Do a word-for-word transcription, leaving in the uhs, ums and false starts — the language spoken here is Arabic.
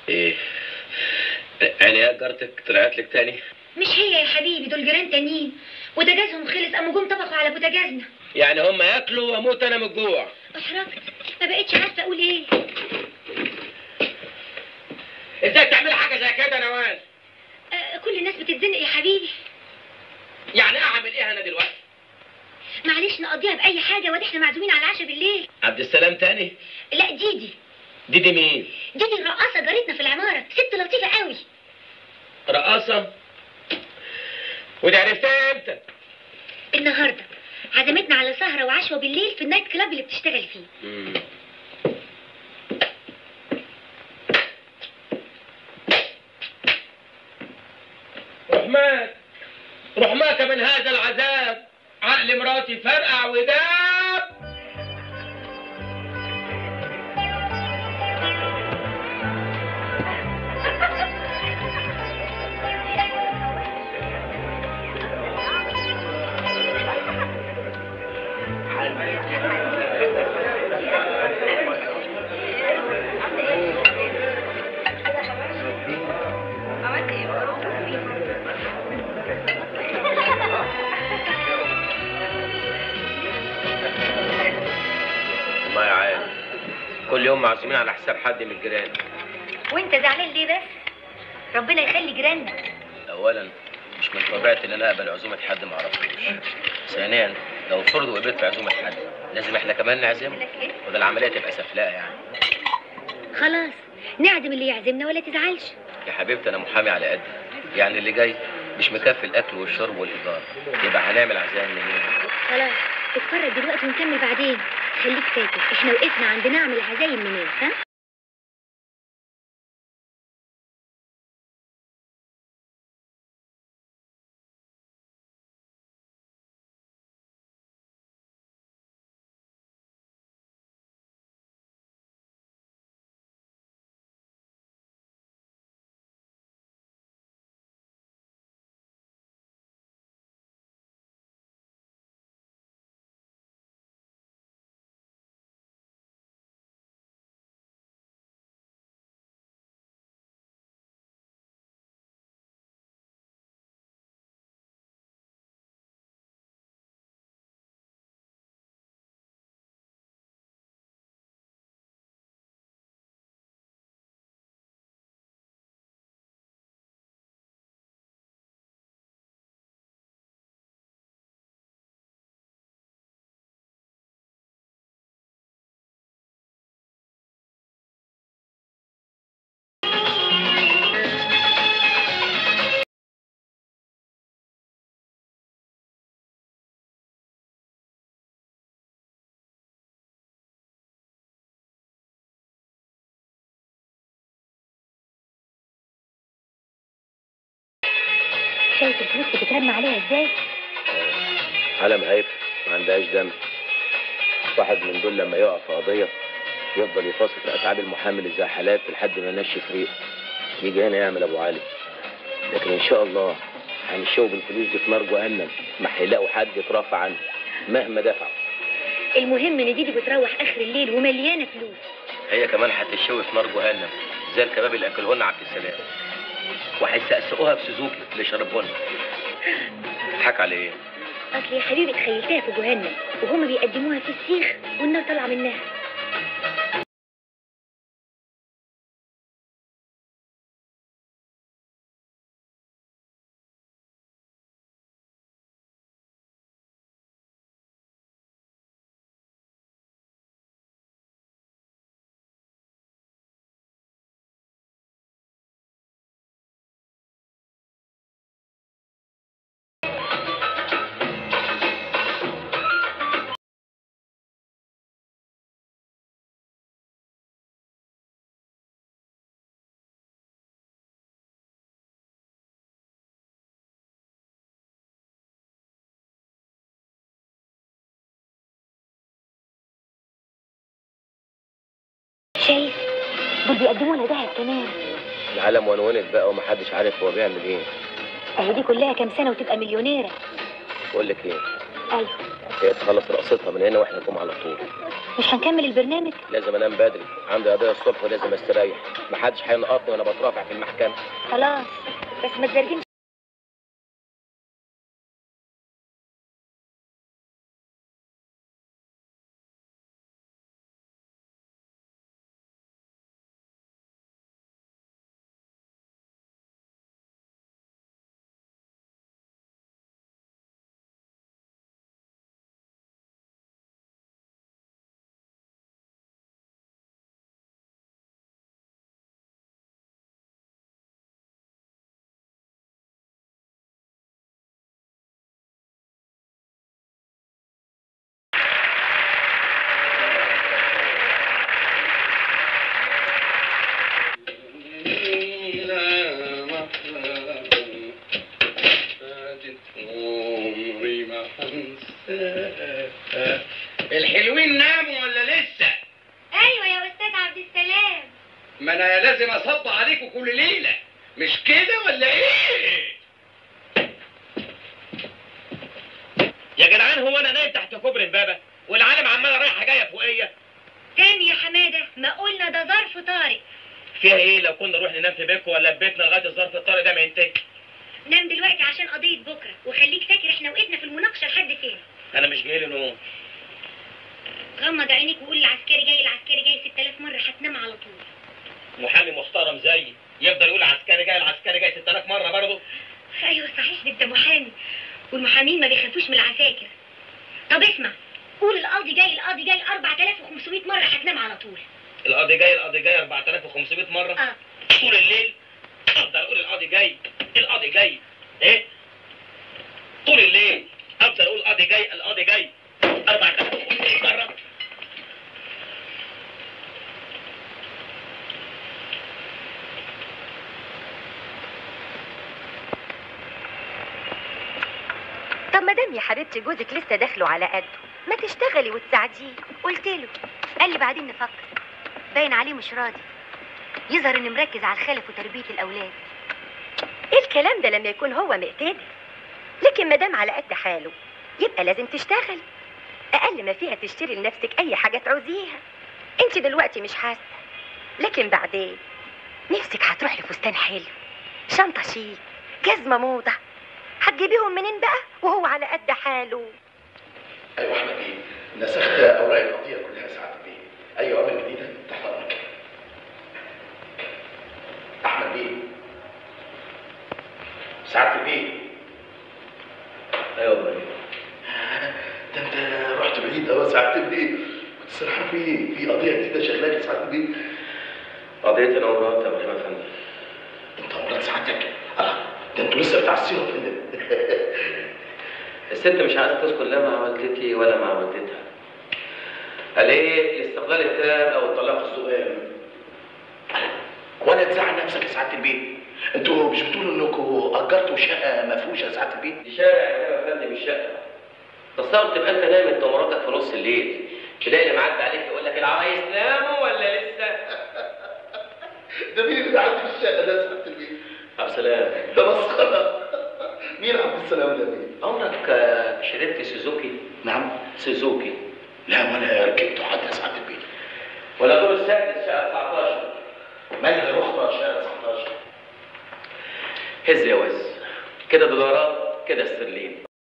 ايه؟ يعني يا جارتك طلعت لك تاني؟ مش هي يا حبيبي، دول جيران تانيين بوتاجازهم خلص، قاموا جم طبخوا على بوتاجازنا. يعني هم ياكلوا واموت انا من الجوع. احرجت، ما بقتش عارفه اقول ايه. ازاي تعملي حاجه زي كده يا نوال؟ آه كل الناس بتتزنق يا حبيبي. يعني اعمل ايه انا دلوقتي؟ معلش نقضيها باي حاجه، وادي احنا معزومين على العشاء بالليل. عبد السلام تاني؟ لا ديدي. ديدي مين؟ ديدي الرقاصه جارتنا في العماره، ست لطيفه قوي. رقاصه؟ ودي عرفتها امتى؟ النهارده عزمتنا على سهره وعشوه بالليل في النايت كلاب اللي بتشتغل فيه. مم. رحمات رحمات من هذا العذاب، عقل مراتي فرقع وداب. والله يا عالم كل يوم معزومين على حساب حد من الجيران. وانت زعلان ليه بس؟ ربنا يخلي جيراننا. اولا مش من طبيعتي ان انا اقبل عزومه حد ما اعرفوش. ثانيا لو فرض وقبلت في عزومه حد لازم احنا كمان نعزمه، وده العمليه تبقى سفلاء يعني. خلاص نعزم اللي يعزمنا ولا تزعلش. يا حبيبتي انا محامي على قدي، يعني اللي جاي مش مكفي الاكل والشرب والايجار، يبقى هنعمل عزايم منين؟ خلاص اتفرج دلوقتي ونكمل بعدين. خليك فاكر احنا وقفنا عند نعمل عزايم منين، ها؟ شايف الفلوس بتترمى عليها ازاي؟ عالم هايف ما عندهاش دم. واحد من دول لما يقع في قضيه يفضل يفاصل في اتعاب المحامي الزحالات لحد ما ينشف ريقه، يجي هنا يعمل ابو علي. لكن ان شاء الله هنشوف بالفلوس دي في نار جهنم، ما هيلاقوا حد يترافع عنه مهما دفعوا. المهم ان ديدي بتروح اخر الليل ومليانه فلوس. هي كمان هتشوي في نار جهنم زي الكباب اللي اكلهولنا عبد السلام، وهيسقسقوها بسوزوكي اللي شربونا. تضحك على ايه؟ اصل يا حبيبي تخيلتها في جهنم وهما بيقدموها في السيخ والنار طالعه منها. شايف دول بيقدموا لنا دهب كمان. العالم ونونت بقى ومحدش عارف هو بيعمل ايه. اهي دي كلها كام سنه وتبقى مليونيره. بقول لك ايه؟ ايوه هي تخلص رقصتها من هنا واحنا نقوم على طول. مش هنكمل البرنامج؟ لازم انام بدري، عندي قضيه الصبح ولازم استريح. محدش هينقطني وانا بترافع في المحكمه. خلاص بس ما تزرجنش. الحلوين ناموا ولا لسه؟ ايوه يا استاذ عبد السلام. ما انا لازم اصب عليكم كل ليله، مش كده ولا ايه؟ يا جدعان هو انا نايم تحت كوبري امبابه والعالم عماله رايحه جايه فوقيه؟ تاني يا حماده، ما قلنا ده ظرف طارئ. فيها ايه لو كنا نروح ننام في بيتكم ولا في بيتنا لغايه الظرف الطارئ ده ما ينتهي؟ نام دلوقتي عشان قضيه بكره، وخليك فاكر احنا وقفنا في المناقشه لحد فين. انا مش جاي لي نوم. غمض عينيك وقول العسكري جاي العسكري جاي ست آلاف مره، هتنام على طول. محامي محترم زيي يفضل يقول عسكري جاي العسكري جاي ست آلاف مره برضه؟ ايوه صحيح، ده انت محامي والمحامين ما بيخافوش من العساكر. طب اسمع، قول القاضي جاي القاضي جاي أربعة آلاف وخمسمائة مره، هتنام على طول. القاضي جاي القاضي جاي أربعة آلاف وخمسمائة مره؟ اه طول الليل افضل اقول القاضي جاي القاضي جاي. ايه؟ طول الليل افضل اقول القاضي جاي القاضي جاي أربعة آلاف وخمسمائة مره. طب ما دام يا حبيبتي جوزك لسه داخله على قده، ما تشتغلي وتساعديه. قلت له، قال لي بعدين نفكر. باين عليه مش راضي، يظهر انه مركز على الخلف وتربيه الاولاد. ايه الكلام ده لما يكون هو مقتدر؟ لكن ما دام على قد حاله يبقى لازم تشتغلي. اقل ما فيها تشتري لنفسك اي حاجه تعوزيها. انت دلوقتي مش حاسه، لكن بعدين نفسك هتروح لفستان حلو، شنطه شيك، جزمه موضه. هتجيبيهم منين بقى وهو على قد حاله؟ ايوه احمد بيه، نسخت اوراق القضيه كلها ساعه بيه. اي اوامر جديده تحت امرك. احمد بيه، سعاده البيه. ايوه بيه. ده انت رحت بعيد قوي سعاده البيه. كنت سرحان في ايه؟ في قضيه جديده شغاله يا سعاده البيه. قضيه انا ومرات يا ابراهيم افندي. انت ومرات سعادتك؟ اه ده انتوا لسه بتعسروا يا فندم. الست مش عايزه تذكر لا مع والدتي ولا مع والدتها. قال ايه؟ الاستقلال التام او الطلاق الصغير. ولا تزعل نفسك يا سعاده البيه. انتوا مش بتقولوا انكم اجرتوا شقه مفروشه يا سعاده البيه؟ دي شارع يا فندم مش شقه. تصور تبقى انت نايم انت ومراتك في نص الليل، تلاقي اللي معدي عليك يقول لك العرايس ناموا ولا لسه؟ ده مين اللي قاعد في الشقه ده يا سعاده البيه؟ عبد السلام. ده مسخره. مين عبد السلام ده مين؟ عمرك شربت سوزوكي؟ نعم سوزوكي. لا وانا ركبته حتى يا سعاده البيه. ولا دور السادس شقه تسعتاشر. مالها رخصه شقه تسعتاشر. هز يا وز، كده دولارات كده استرلين.